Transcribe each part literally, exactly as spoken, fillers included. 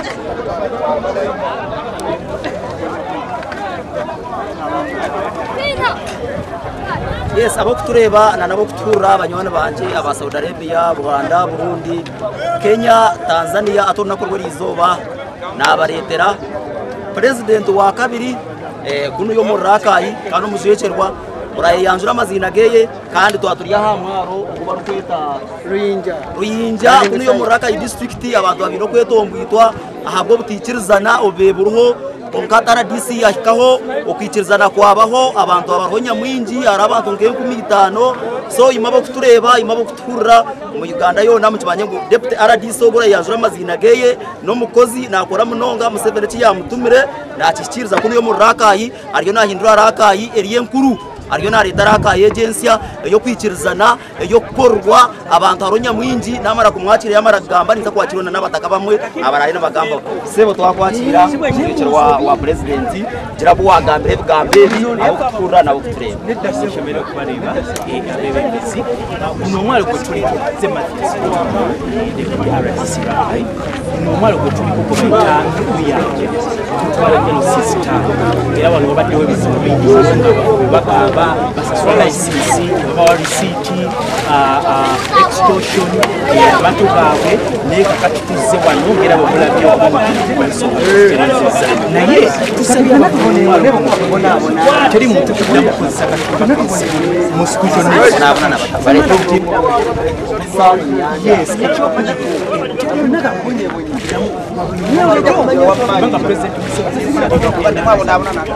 Yes, abo kutureba na nabo kutura abanywana banje aba Saudi Arabia, Rwanda, Burundi, Kenya, Tanzania atona ko rwari izoba nabaretera president wa kabiri eh kuno yo murakayi kano muzecerwa uraye yanjura amazina geye kandi twaturiya hamwaro kuba rukwita Ruyinja Ruyinja kuno yo murakayi district abantu babiro kwetombwitwa ahabwo butikirizana obeburuho onkatara D C yashikaho ukikirizana kwabaho abantu abaronya mwinji arabantu ngiye ku mitano so imabo kutureba imabo kuturura mu Uganda yo namu kibanye ngo deputy R D C ogora yanjura amazina geye no mukozi nakora munonga Museveni ci yamutumire nakishikiriza kuno yo murakayi ariyo nahindura rakayi eriye nkuru ariyo na leta rakayi agency yo kwikirizana yo korwa abantu aronya mwinji namara kumwakira yamara gamba niza kwakirona n'abataka bamwe abaraye n'abagamba sebo twakwakira cyiciro wa wa president kirabo wagambire bwambe abo kukura nabo kutureba nedashemera kubareba abebezi uno mwari ko turi zematisi de R D C right uno mwari ko turi ko komita kuyanje twara ngelo sister era abantu babadiwe bizibu bingi bakaba basaswala isisi baba receipt extortion abantu bawe neka katituze wano ngera babulabyo naye tusabira nakubona kubona bona teri muntu kudda kukozesa katituze musikujo nabona nabatavale yes ekyokujja naga bonye bonye banga president museveni mwabona abona na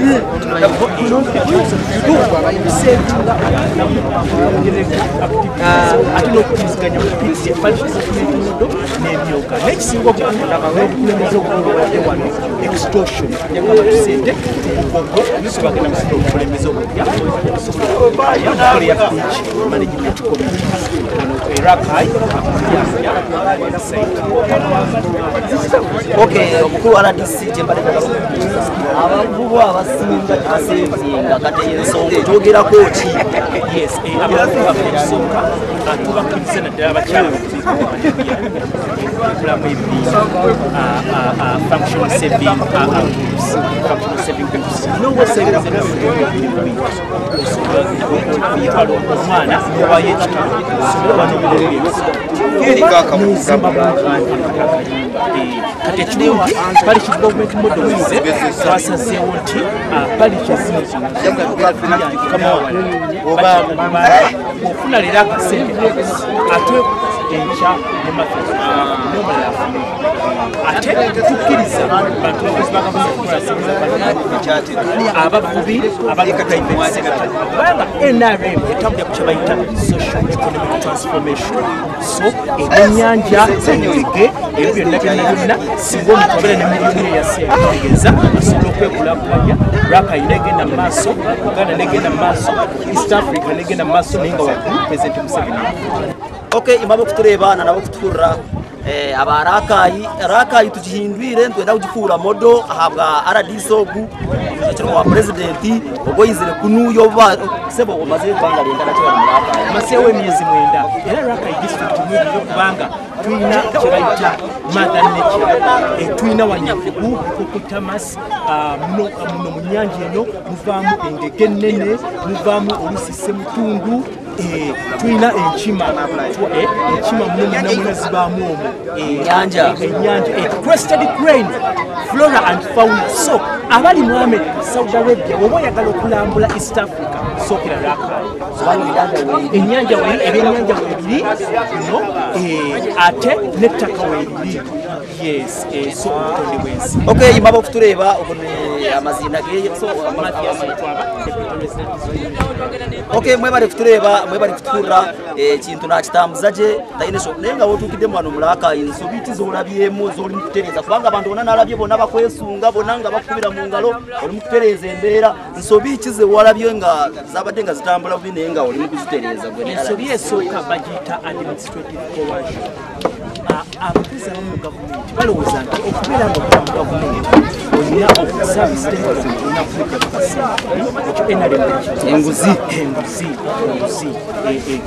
atino kuziganya kupisi falshizo kumetundo nemyoka nekisingo kukunda kulemezo kulemezo wano extortion yakaba tusende kugongo nisubagena musito kulemezo kujya ya kole ya pitch management committee Iraq high okay ku R D C jembale abavubo abasinga asevinga kateye songo togera kochi yes abantu bakusoka atuba kinsena dala bakyala functional saving groups functional saving groups no was saving yalo omwana waye Kiri kaka musamba kati ekiwa pali ki government models twasazeewo nti pali kyazino kama oba ofuna leero akasente ate enkya ne mafesi nomala ate tukkiriza bantu abavubi abakataibanga N R M etambulira ku kyebayita social economic transformation so ebyennyanja enyege ebyo byonna byonna byonna singa omutobera ne miliyoni yaseetegeeza asobola okwekulaakulanya rakayi negenda mu maaso Uganda negenda mu maaso East Africa negenda mu maaso naye nga waggulu President Museveni. okay imabo kutureba na nabo kuturura eh abarakayi rakayi tujihindwire ntwenda kugikura modo ahabwa R D C ogu cyangwa wa president ubwo yizire kunuyo ba sebo umaze kwangalinda nakyo rakayi masewe myezi mwenda era rakayi district mwezi kubanga tuina kiraita mother nature e tuina wanyafugu kokutamas muno muno munyanja eno muvamu engege nene muvamu olusise mutundu eh tuina enchima eh enchima muno namuna zibamu omo enyanja enyanja eh crested crane flora and fauna so abali muame Saudi Arabia obo yagala okulambula East Africa so kira rakayi enyanja we ebyenya we no eh ate netaka we yes eh so wensi okay imabo kutureba ubone amazina geye so okay mwe bari kutureba mwe bari kutura eh kintu nakitambuzaje ndayine so nenga wotukide mwana mulaka insobiti zo urabyemo zo uri mutereza kubanga abantu bona narabye bona bakwesunga bona nga bakubira mu ngalo uri mutereza embera insobiti ze warabye nga zabadenga zitambula binenga uri mukuzitereza gwe insobi esoka bagita administrative coercion abakozi abamu gavumenti balowooza nti okubeera nga okutanga gavumenti olina okuservice terrorism olina kuleeta ekyo N R M enguzi enguzi enguzi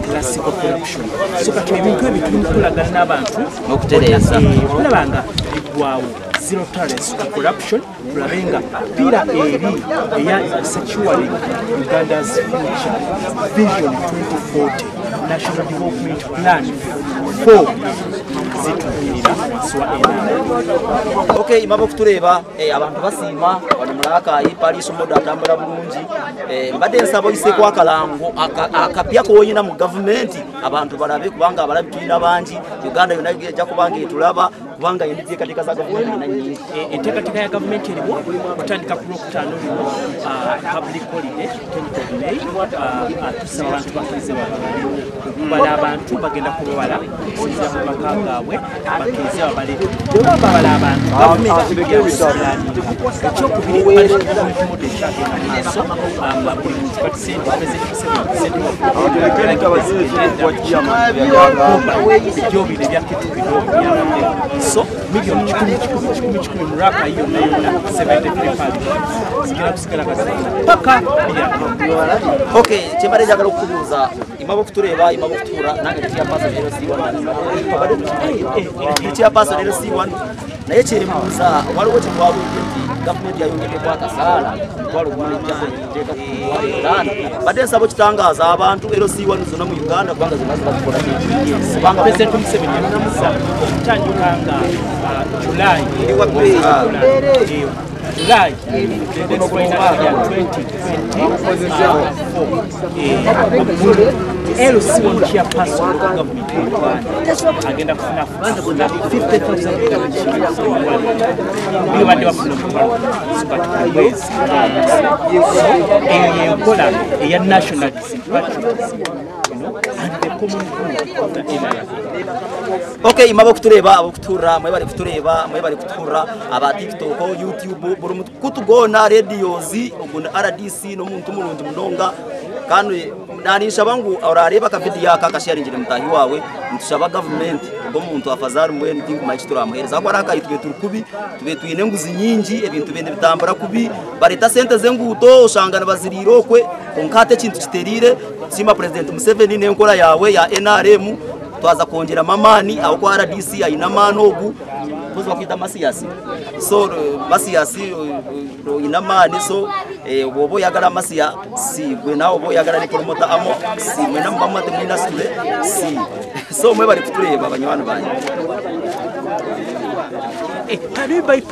classical corruption so kati ebintu ebyo tuli mukolagana n'abantu okutereeza okulaba nga waggwawo zero tolerance to corruption tulabenga pira eri eya securing Uganda's future vision twenty forty national development plan for zitumirira swa ena. Okay, imabo kutureba eh, abantu basima bano mulaka ipaliso moda atambula bulungi eh, mbadde nsabo iseko akalango akapya ko yina mu government abantu balabe kubanga abalabi tulina bangi Uganda yona ejja kubanga etulaba kubanga yendiye katika za government na nyingi enteekateeka ya government eriwo kutandika ku lwokutaano public holiday tenth of May atusa abantu bakirize babala abantu bagenda kubala okusinziira mu maka gaabwe bakirize babale bweba babala abantu government ekyokubiri bali kumudde ekyagenda maaso nga buli muntu batisente ebyobire byakitubiro byabadde so milioni kikumi kikumi kikumi kikumi muraka hiyo na yona seventy-three zikira kusikala kazana paka okay chemare jagala okubuza imabo kutureba imabo kutura nange tia paso zero C one tia paso zero C one naye kyembuza waliwo kyewabudde government yayongedde kwa kasala kwalo kumanya teka kuwalirana badde nsabo kitangaza abantu zero C one zona mu Uganda kubanga zimaze bakikola yes kubanga president Museveni yamusa okutandikanga July ewa kweza July the twenty twenty-four L C one chairperson of government agenda kufuna fifty thousand dollars biyo bade bafuna but ways eyo enkola eya nationalism and the common good of the area. Okay, imabo kutureba abo kutura mwe bari kutureba mwe bari kutura aba TikTok YouTube buri mutu kutugona radios ugun R D C no muntu mulungi mundonga kandi nanisha bangu orareba ka video yaka kasharingire mutahi wawe ntushaba government ngo muntu afazari mwe ndingu machitura amuhereza ko araka itwe turukubi tube twine nguzi nyingi ebintu bende bitambura kubi bareta sente zenguto ushangana baziriro kwe konkate kintu kiterire sima president Museveni nenkora yawe ya N R M twaza kongera mamani au kwa R D C aina manogu tuzo kwita masiyasi so masiyasi ina mani so bobo yagala masiya si gwe nawo bo yagala ni promoter amo si mwe namba mate mwina sule si so mwe bari kutureba abanywana banje eh